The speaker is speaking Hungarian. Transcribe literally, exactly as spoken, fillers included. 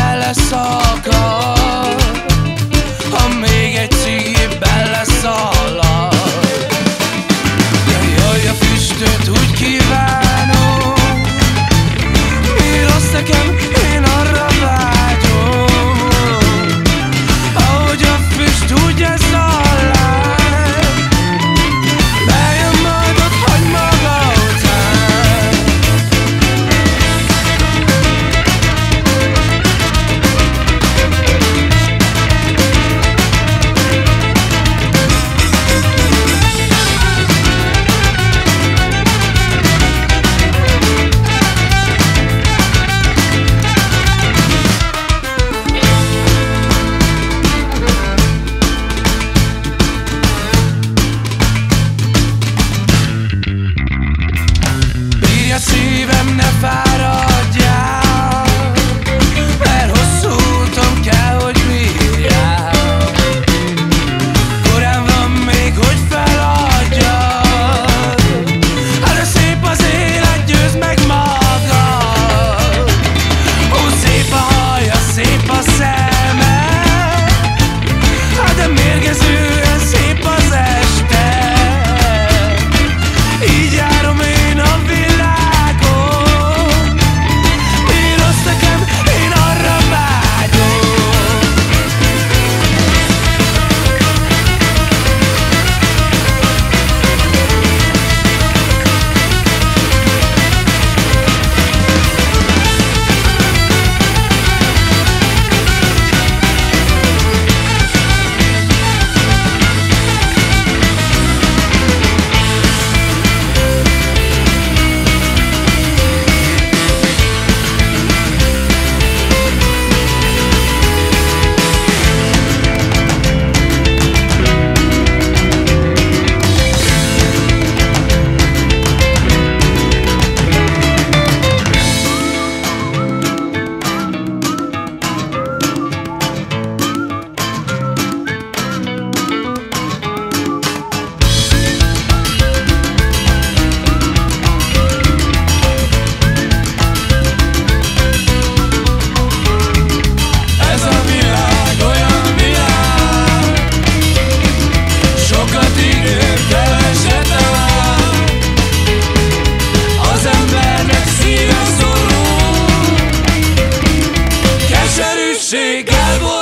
beleszakad, ha még egy cigi beleszalad. Jaj, a füstöt úgy kívánom, mi rossz nekem, én arra vágyom, ahogy a füst úgy ez szívem, ne fáradjál, mert hosszú úton kell, hogy bírjál. Korán van még, hogy feladjad, hát de szép az élet, győzd meg magad. Ó, szép a haja, szép a szeme, hát de mérgezően szép az este. Így járom én a világ. Elborul.